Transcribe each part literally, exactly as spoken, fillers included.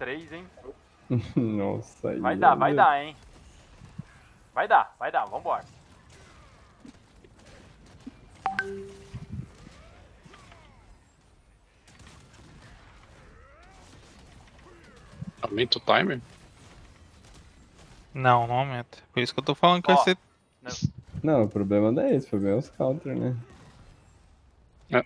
três, hein? Nossa, aí. Vai dar, vai dar, hein? Vai dar, vai dar, vambora. Aumenta o timer? Não, não aumenta. Por isso que eu tô falando que Ó, vai ser. não. Não, o problema não é esse, o problema é os counter, né? É.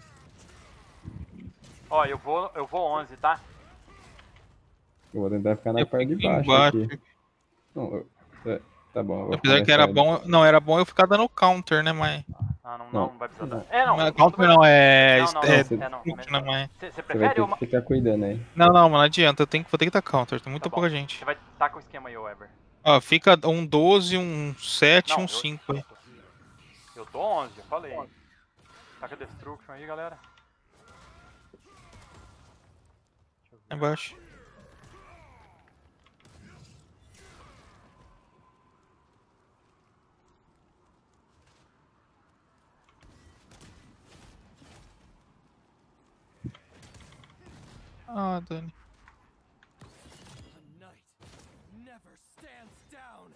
Ó, eu vou, eu vou onze, tá? Eu vou tentar ficar na Eu parte de fico baixo embaixo. aqui. Não, eu- é, tá bom, eu vou Apesar que era começar- bom. Não, era bom eu ficar dando counter, né, mas. Ah, não, não, Não. não vai precisar Não. dar. É, não. Mas não counter vai- não, é. Não, não, é, não, é, não. truque, né, mas- Você Você vai prefere ter uma... que ficar cuidando aí. Não, não, mas não adianta. Eu tenho, que- vou ter que dar counter. Tem muita Tá bom. pouca gente. Você vai estar com o esquema aí, ô Weber. Ó, fica um doze, um sete, Não, um eu- cinco aí. Eu tô onze, já falei. Taca Destruction aí, galera. Deixa eu ver. Embaixo. Ah, Dani. A knight never stands down.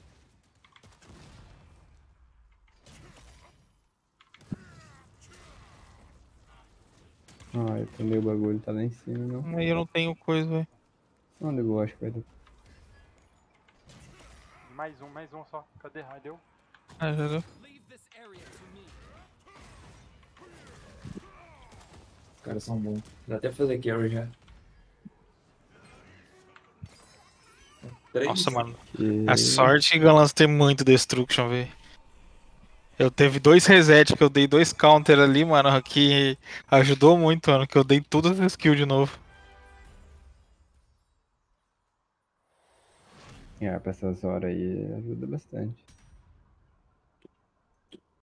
Ah, eu tomei o bagulho, tá lá em cima, não. Aí eu não tenho coisa, velho. Onde eu vou, acho que vai dar. Mais um, mais um só. Cadê? Ah, deu? Ah, já deu. Leave this area to me. Os caras são bons. Dá até fazer carry já. Três. Nossa, mano. Que... A sorte que o Galãs tem muito Destruction, velho. Eu teve dois reset que eu dei dois counter ali, mano, que ajudou muito, mano, que eu dei todas as kills de novo. Ah, pra essas horas aí ajuda bastante.